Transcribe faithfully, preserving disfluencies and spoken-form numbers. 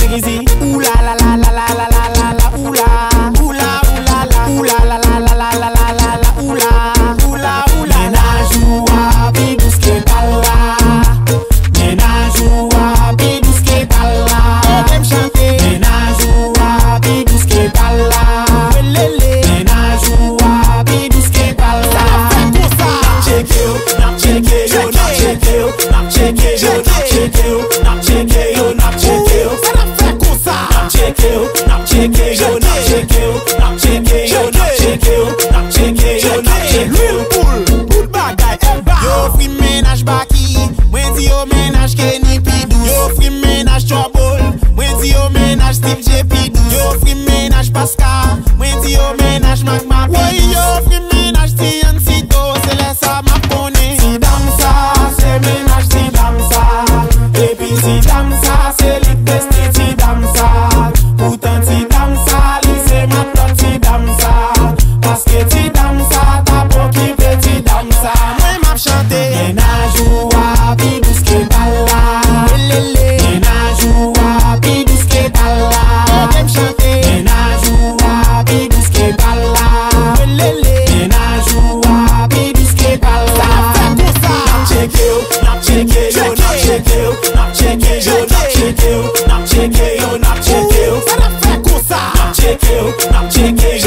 crazy. Ooh la la la la la la la la la. Ooh la, ooh la ooh la la. Ooh la la la la la la la la la. Ooh la, ooh la ooh la. Menaj ou a pi douce que pala. Menaj ou a pi douce que pala. Aime chanter. Menaj ou a pi douce que pala. Menaj ou a pi douce que pala. Check you, not check you, not check you, not check you, not check you, not check you, not check you. Not check you, not check you, not check you, not check you, not check you, not check you, not check you. Pull, pull bagay elba. Yo free ménage baki, mwen di yo ménage Kenny P douze. Yo free ménage Trouble, mwen di yo ménage Steve J P douze. Yo free ménage Pascal, mwen di yo ménage Magma P douze. Yo free ménage T N C Do, c'est les ça m'a connaît. Si dame ça, c'est ménage si dame ça. Et puis si dame ça, c'est les besties si dame ça. Pourtant si dame ça, c'est ma plante si dame ça. Parce que si dame ça, t'as pas qui fait si dame ça. Moi m'a chanté. Ménage ou a pi douce que pala. Ménage ou a pi douce que pala. J'aime chanter. Ménage ou a pi douce que pala. Ménage ou a pi douce que pala. Not check you, not check you, not check you, not check you, not check you, not check you, not check you. Not check you, not check you.